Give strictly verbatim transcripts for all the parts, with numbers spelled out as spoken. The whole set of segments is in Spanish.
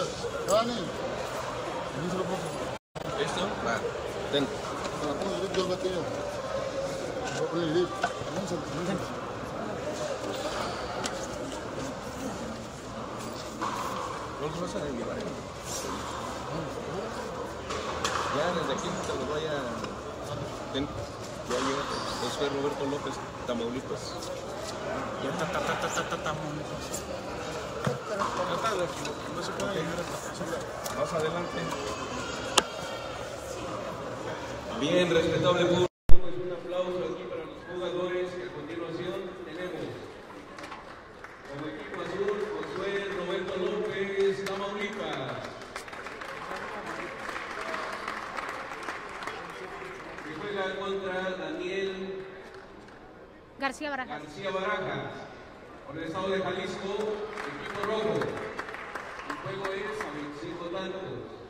Dani. ¿Listo? Va. Ten. Yo lo tengo. ¿Cuál vas a llevar? Ya desde aquí te lo voy a... Ten. Ya llega. Yo soy Roberto López, Tamaulipas. Ya está, está, está, está, está, Tamaulipas. No se puede llegar hasta más adelante. Bien, respetable público. Pues un aplauso aquí para los jugadores. A continuación tenemos como equipo azul Josué Roberto López, Tamaulipas. Que juega contra Daniel García Barajas. García Barajas. Por el estado de Jalisco, equipo rojo. El juego es a veinticinco tantos.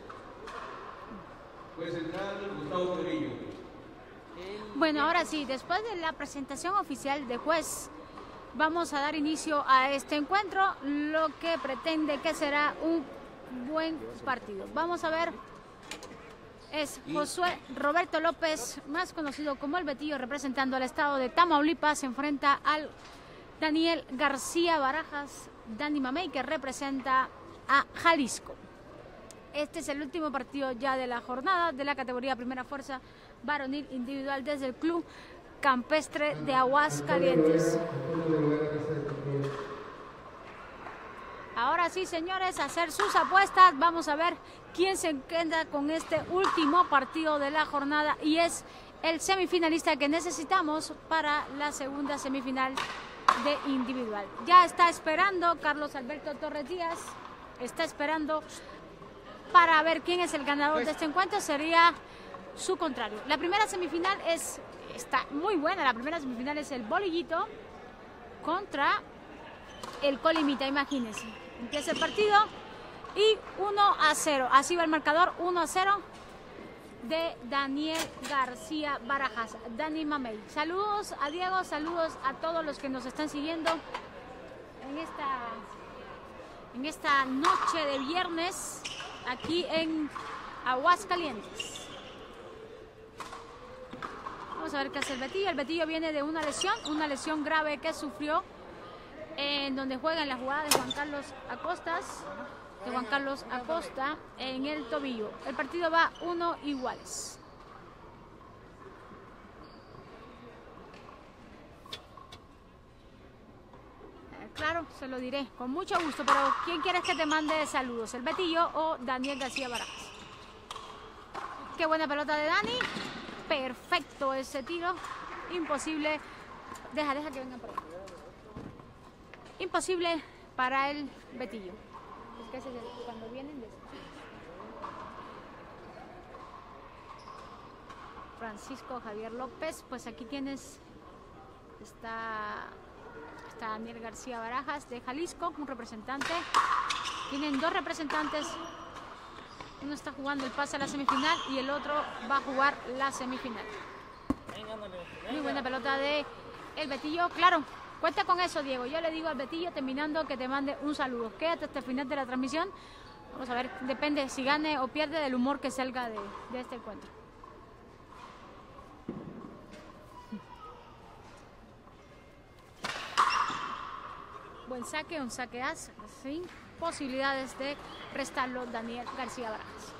Juez central, Gustavo Torillo. Bueno, ahora sí, después de la presentación oficial de juez, vamos a dar inicio a este encuentro, lo que pretende que será un buen partido. Vamos a ver, es Josué Roberto López, más conocido como El Betillo, representando al estado de Tamaulipas, se enfrenta al Daniel García Barajas, Dani Mamey, que representa a Jalisco. Este es el último partido ya de la jornada de la categoría Primera Fuerza Varonil Individual desde el Club Campestre de Aguascalientes. Ahora sí, señores, a hacer sus apuestas. Vamos a ver quién se queda con este último partido de la jornada y es el semifinalista que necesitamos para la segunda semifinal de individual. Ya está esperando Carlos Alberto Torres Díaz, está esperando para ver quién es el ganador de este encuentro. Sería su contrario. La primera semifinal es, está muy buena, la primera semifinal es el Bolillito contra el Colimita, imagínense. Empieza el partido y uno a cero, así va el marcador, uno a cero de Daniel García Barajas, Dani Mamey. Saludos a Diego, saludos a todos los que nos están siguiendo en esta, en esta noche de viernes aquí en Aguascalientes. Vamos a ver qué hace el Betillo. El Betillo viene de una lesión, una lesión grave que sufrió en donde juega en la jugada de Juan Carlos Acostas, de Juan Carlos Acosta en el tobillo. El partido va uno iguales. Claro, se lo diré, con mucho gusto, pero ¿quién quieres que te mande saludos? ¿El Betillo o Daniel García Barajas? Qué buena pelota de Dani. Perfecto ese tiro. Imposible. Deja, deja que venga por ahí. Imposible para el Betillo. Es que ese es el, cuando vienen de Francisco Javier López, pues aquí tienes, está... Está Daniel García Barajas de Jalisco, un representante. Tienen dos representantes. Uno está jugando el pase a la semifinal y el otro va a jugar la semifinal. Muy buena pelota de el Betillo. Claro, cuenta con eso, Diego. Yo le digo al Betillo, terminando, que te mande un saludo. Quédate hasta el final de la transmisión. Vamos a ver, depende si gane o pierde del humor que salga de, de este encuentro. Buen saque, un saque as, sin posibilidades de restarlo Daniel García Barajas.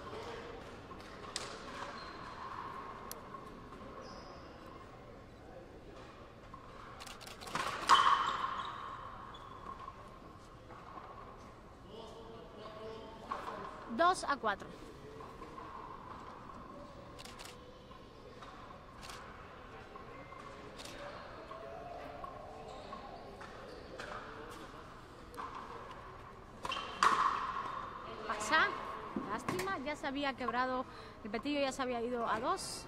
Dos a cuatro. Lástima, ya se había quebrado, el Betillo ya se había ido a dos.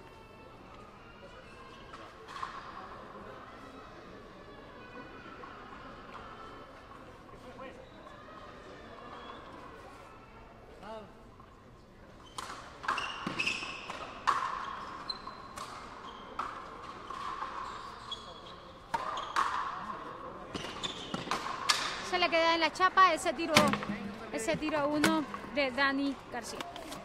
Se le queda en la chapa ese tiro, ese tiro uno de Dani García.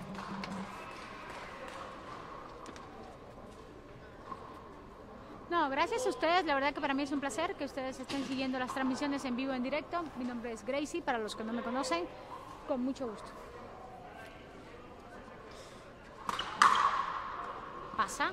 No, gracias a ustedes, la verdad que para mí es un placer que ustedes estén siguiendo las transmisiones en vivo, en directo. Mi nombre es Gracie, para los que no me conocen, con mucho gusto. Pasa.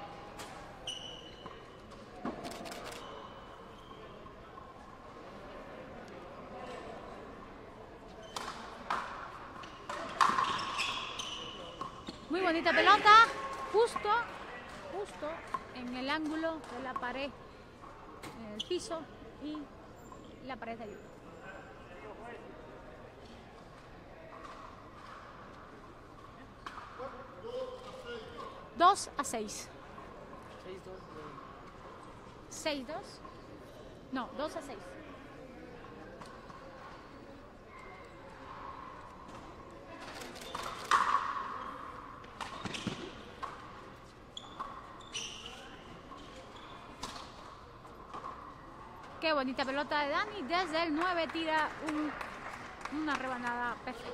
Muy bonita pelota, justo, justo en el ángulo de la pared, en el piso y la pared de ayuda. dos a seis. seis dos. No, dos a seis. Qué bonita pelota de Dani. Desde el nueve tira un, una rebanada perfecta.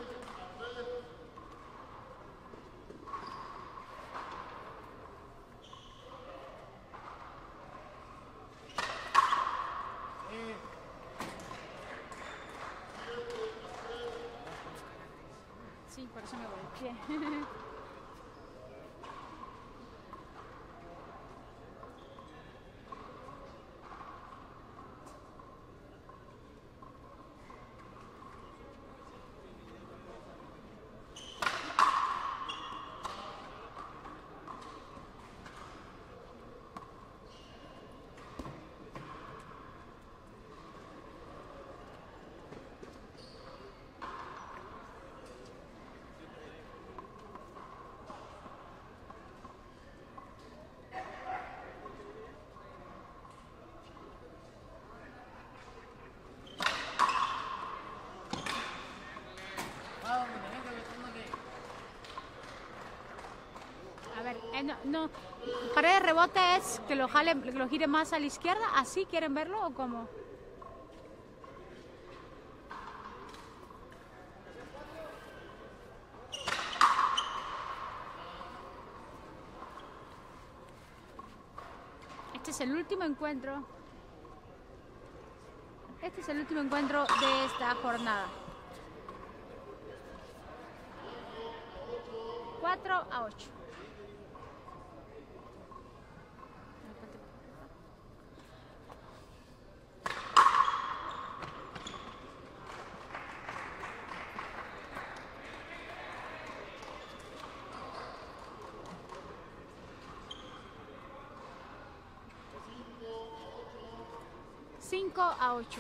Sí, por eso me volteé. Eh, no, no, pared de rebote es que lo jale, que lo gire más a la izquierda. ¿Así quieren verlo o cómo? Este es el último encuentro. Este es el último encuentro de esta jornada. cuatro a ocho. cinco a ocho.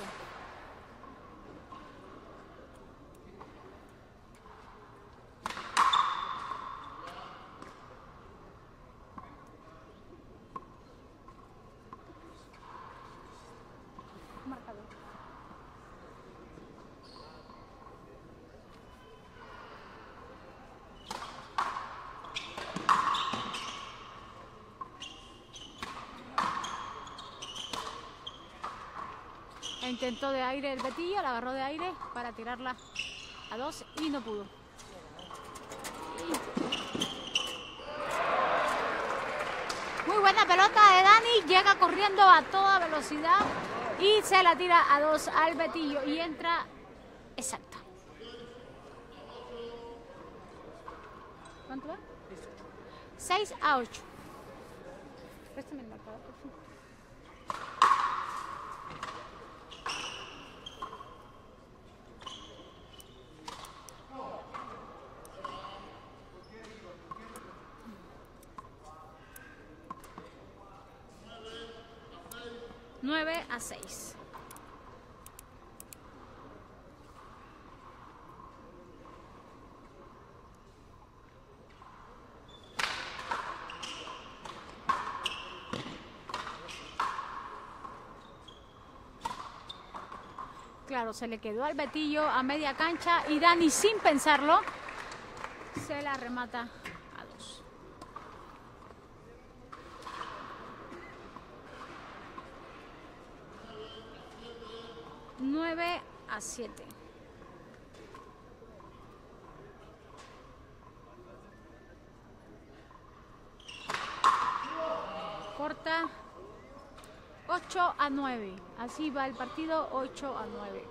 Marcador. Intentó de aire el Betillo, la agarró de aire para tirarla a dos y no pudo. Muy buena pelota de Dani, llega corriendo a toda velocidad y se la tira a dos al Betillo y entra exacta. ¿Cuánto va? seis a ocho. Préstame el marcador, por favor. nueve a seis. Claro, se le quedó al Betillo a media cancha y Dani, sin pensarlo, se la remata a dos. nueve a siete. corta ocho a nueve. Así va el partido, ocho a nueve.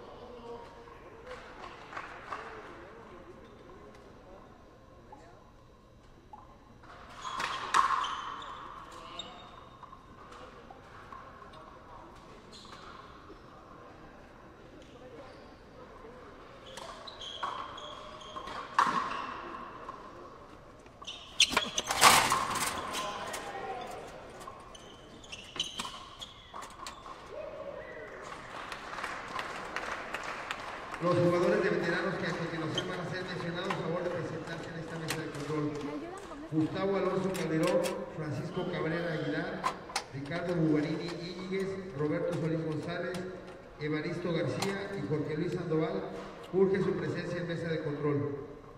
Los jugadores de veteranos que a continuación van a ser mencionados, a favor de presentarse en esta mesa de control. Gustavo Alonso Calderón, Francisco Cabrera Aguilar, Ricardo Bugarini Íñiguez, Roberto Solís González, Evaristo García y Jorge Luis Sandoval. Urge su presencia en mesa de control.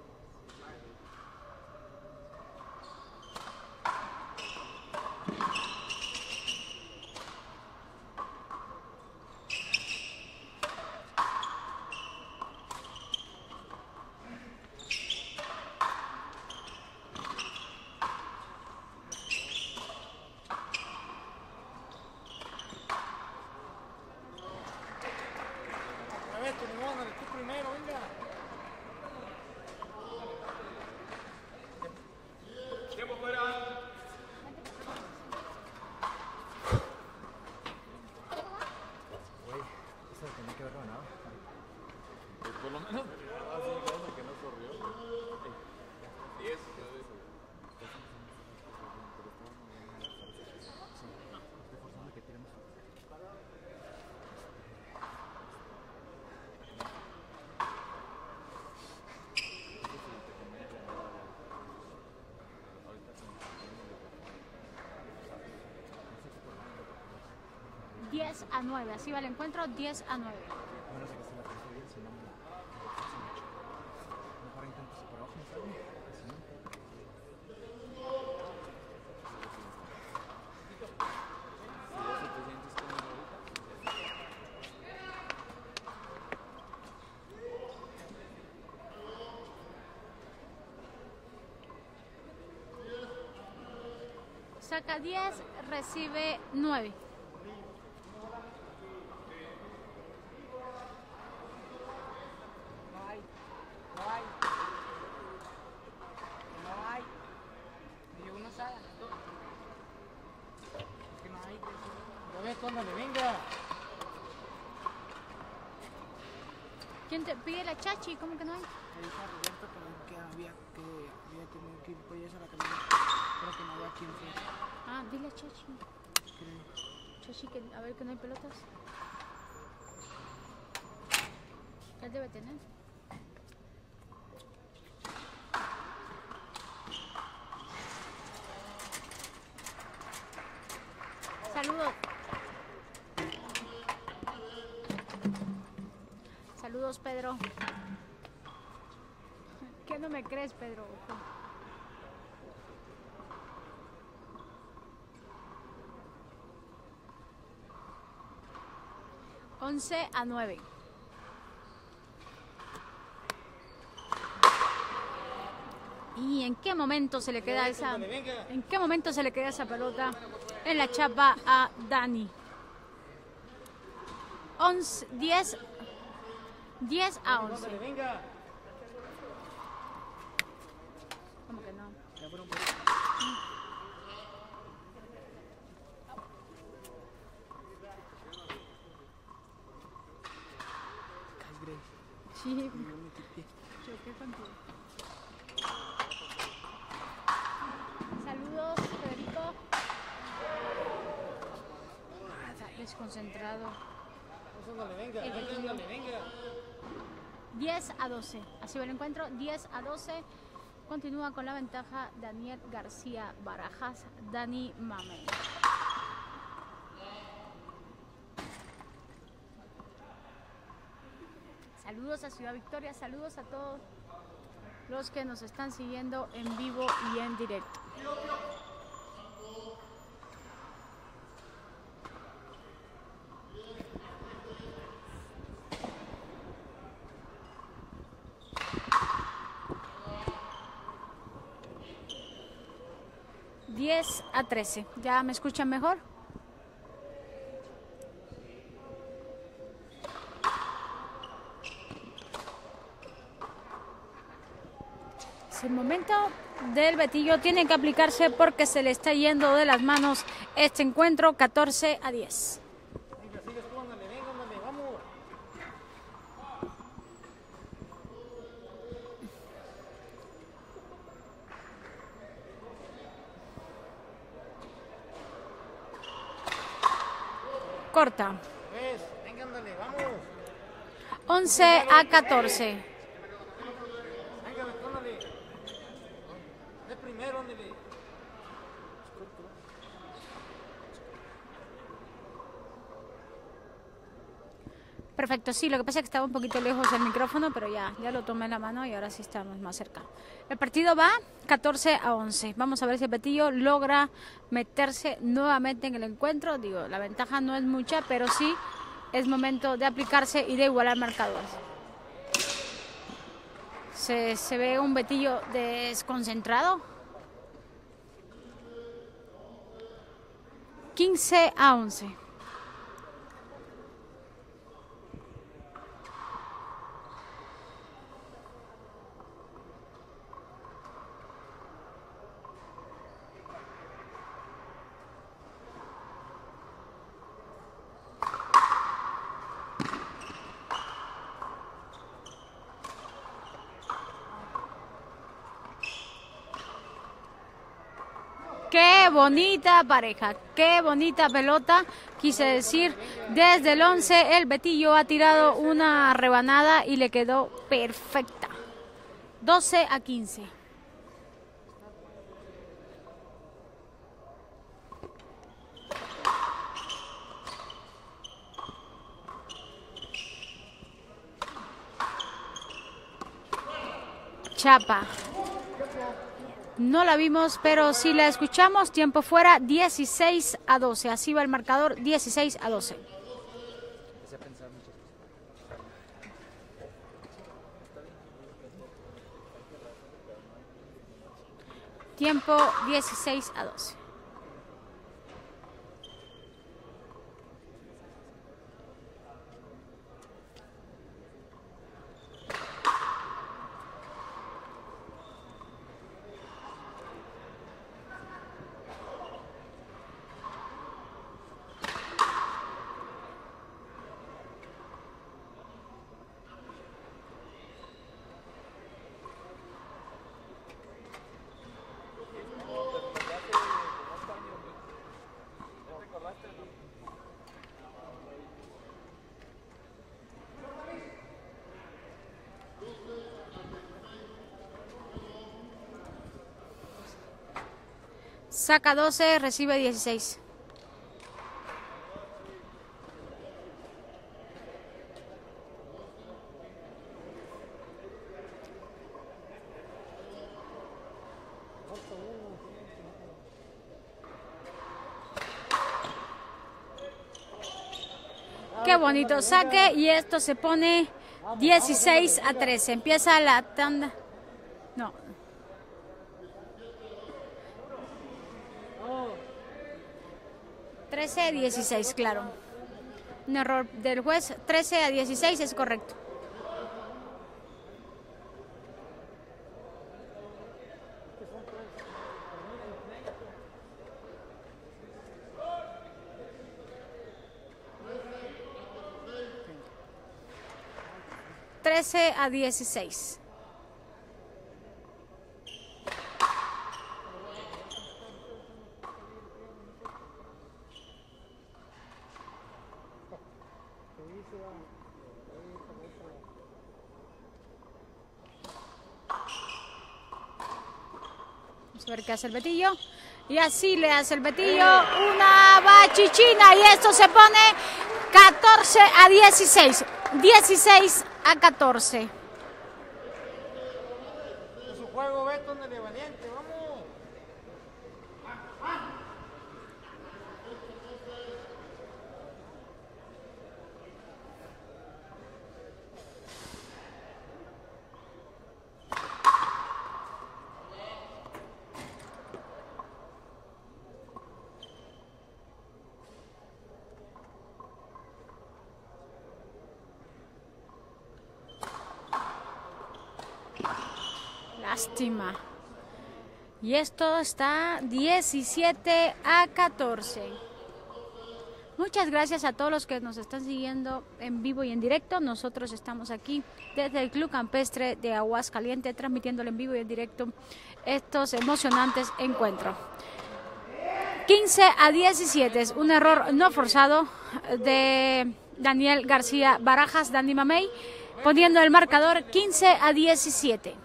diez a nueve, así va el encuentro, diez a nueve. Saca diez, recibe nueve. ¿Quién te pide la chachi? ¿Cómo que no hay? Que había que había tenido que ir por eso a la camioneta, pero que no había quien fue. Ah, dile a chachi. ¿Qué? Chachi, que, a ver que no hay pelotas. Él debe tener. Saludos. Saludos, Pedro. ¿Qué no me crees, Pedro? once a nueve. ¿Y en qué momento se le queda esa en qué momento se le queda esa pelota en la chapa a Dani? once, diez, diez a once. ¿Cómo que no? Sí, choqué contigo. Saludos, Federico. Ah, está desconcentrado. diez a doce. Así va el encuentro. diez a doce. Continúa con la ventaja Daniel García Barajas, Dani Mamey. Saludos a Ciudad Victoria, saludos a todos los que nos están siguiendo en vivo y en directo. diez diez a trece. ¿Ya me escuchan mejor? Es el momento del Betillo, tiene que aplicarse porque se le está yendo de las manos este encuentro. Catorce a diez. Venga, sigues tú, ándale, venga, ándale, vamos. Corta. Pues, venga, ándale, vamos. once a catorce. Venga, Beto, ándale. De primero, ándale. Perfecto, sí, lo que pasa es que estaba un poquito lejos del micrófono, pero ya, ya lo tomé en la mano y ahora sí estamos más cerca. El partido va catorce a once. Vamos a ver si el Betillo logra meterse nuevamente en el encuentro. Digo, la ventaja no es mucha, pero sí es momento de aplicarse y de igualar marcadores. Se, se ve un Betillo desconcentrado. quince a once. Qué bonita pareja, qué bonita pelota, quise decir, desde el once el Betillo ha tirado una rebanada y le quedó perfecta. doce a quince. Chapa. No la vimos, pero sí la escuchamos. Tiempo fuera, dieciséis a doce. Así va el marcador, dieciséis a doce. Tiempo dieciséis a doce. Saca doce, recibe dieciséis. Qué bonito saque y esto se pone dieciséis a trece. Empieza la tanda. No. trece a dieciséis, claro. Un error del juez. trece a dieciséis es correcto. trece a dieciséis. Vamos a ver qué hace el Betillo. Y así le hace el Betillo una bachichina. Y esto se pone catorce a dieciséis. dieciséis a catorce. Es su juego, Beto, ándale, valiente, vamos. lástima. Y esto está diecisiete a catorce. Muchas gracias a todos los que nos están siguiendo en vivo y en directo. Nosotros estamos aquí desde el Club Campestre de Aguascalientes, transmitiéndole en vivo y en directo estos emocionantes encuentros. quince a diecisiete es un error no forzado de Daniel García Barajas, Dani Mamey, poniendo el marcador quince a diecisiete.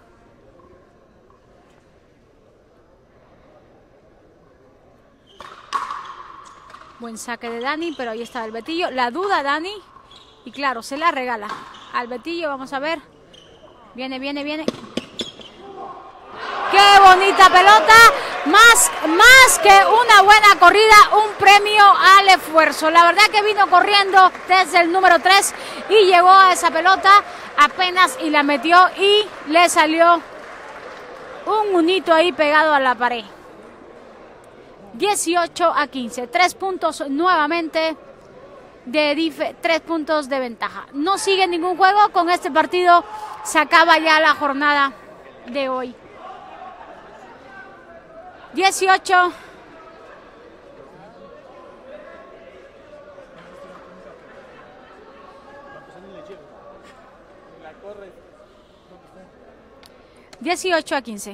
Buen saque de Dani, pero ahí está el Betillo. La duda Dani. Y claro, se la regala al Betillo. Vamos a ver. Viene, viene, viene. ¡Qué bonita pelota! Más, más que una buena corrida, un premio al esfuerzo. La verdad que vino corriendo desde el número tres y llegó a esa pelota apenas y la metió y le salió un unito ahí pegado a la pared. dieciocho a quince, tres puntos nuevamente de dife, tres puntos de ventaja. No sigue ningún juego, con este partido se acaba ya la jornada de hoy. dieciocho. dieciocho a quince.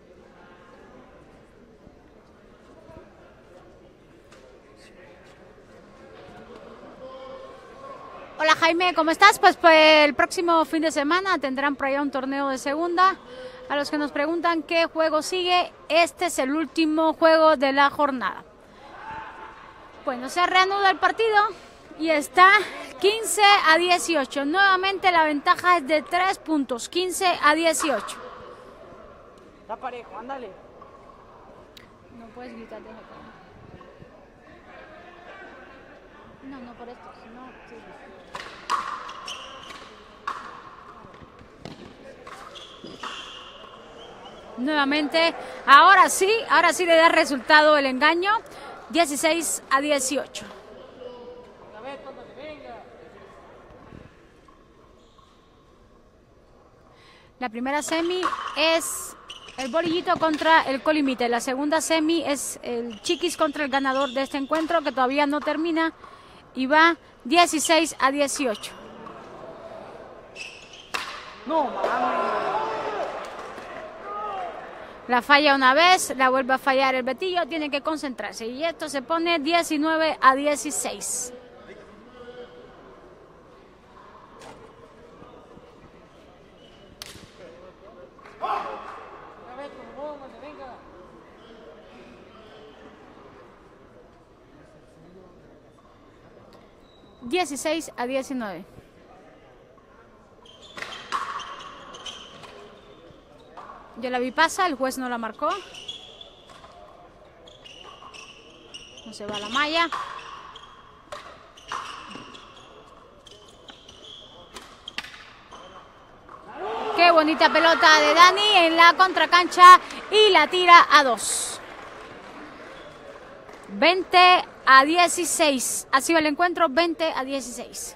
Hola Jaime, ¿cómo estás? Pues, pues el próximo fin de semana tendrán por allá un torneo de segunda. A los que nos preguntan qué juego sigue, este es el último juego de la jornada. Bueno, se reanuda el partido y está quince a dieciocho. Nuevamente la ventaja es de tres puntos, quince a dieciocho. Está parejo, ándale. No puedes gritar, déjate. No, no por esto, sino... Sí. Nuevamente, ahora sí, ahora sí le da resultado el engaño, dieciséis a dieciocho. La primera semi es el Bolillito contra el Colimite. La segunda semi es el Chiquis contra el ganador de este encuentro, que todavía no termina, y va dieciséis a dieciocho. No, mames. La falla una vez, la vuelve a fallar el Betillo, tiene que concentrarse. Y esto se pone diecinueve a dieciséis. dieciséis a diecinueve. Yo la vi pasa, el juez no la marcó. No se va la malla. Qué bonita pelota de Dani en la contracancha y la tira a dos. veinte a dieciséis. Así va el encuentro, veinte a dieciséis.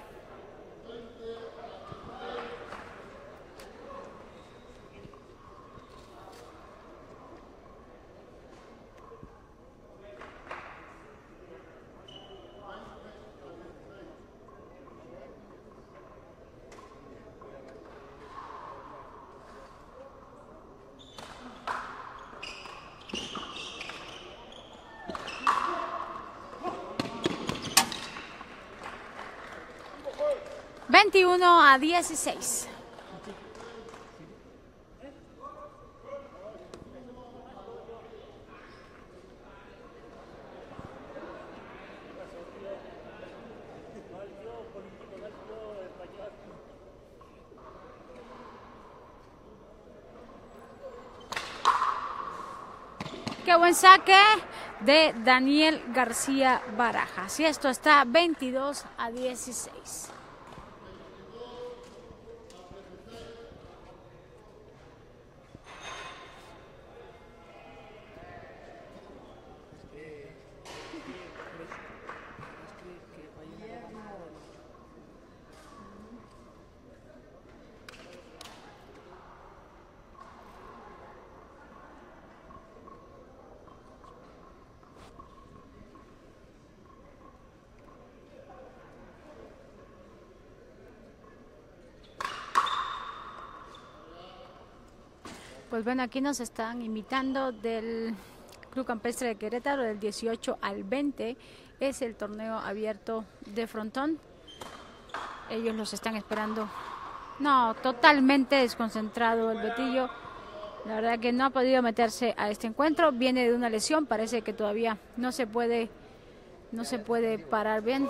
veintiuno a dieciséis. Qué buen saque de Daniel García Barajas. Y esto está veintidós a dieciséis. Pues bueno, aquí nos están invitando del Club Campestre de Querétaro del dieciocho al veinte. Es el torneo abierto de frontón. Ellos los están esperando. No, totalmente desconcentrado el Betillo. La verdad que no ha podido meterse a este encuentro. Viene de una lesión. Parece que todavía no se puede, no se puede parar bien.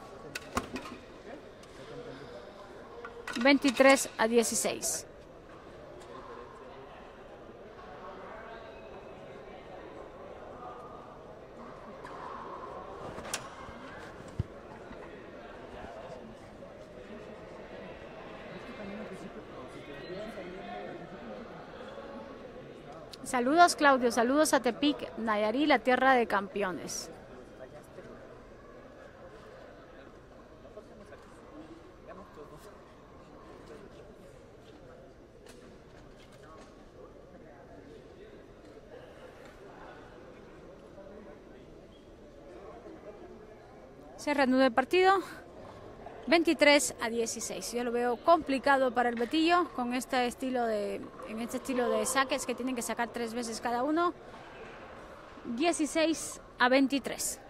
veintitrés a dieciséis. Saludos, Claudio, saludos a Tepic, Nayarit, la tierra de campeones. Se reanuda el partido. veintitrés a dieciséis. Yo lo veo complicado para el Betillo con este estilo de, en este estilo de saques que tienen que sacar tres veces cada uno. dieciséis a veintitrés.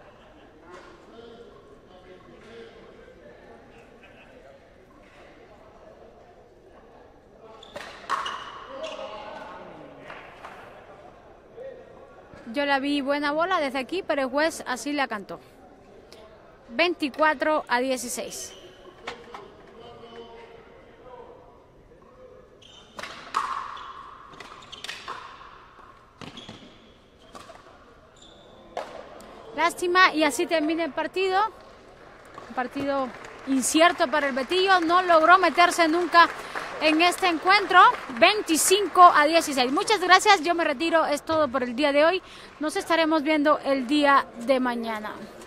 Yo la vi buena bola desde aquí, pero el juez así la cantó. veinticuatro a dieciséis. Lástima, y así termina el partido. Un partido incierto para el Betillo. No logró meterse nunca en este encuentro. veinticinco a dieciséis. Muchas gracias. Yo me retiro. Es todo por el día de hoy. Nos estaremos viendo el día de mañana.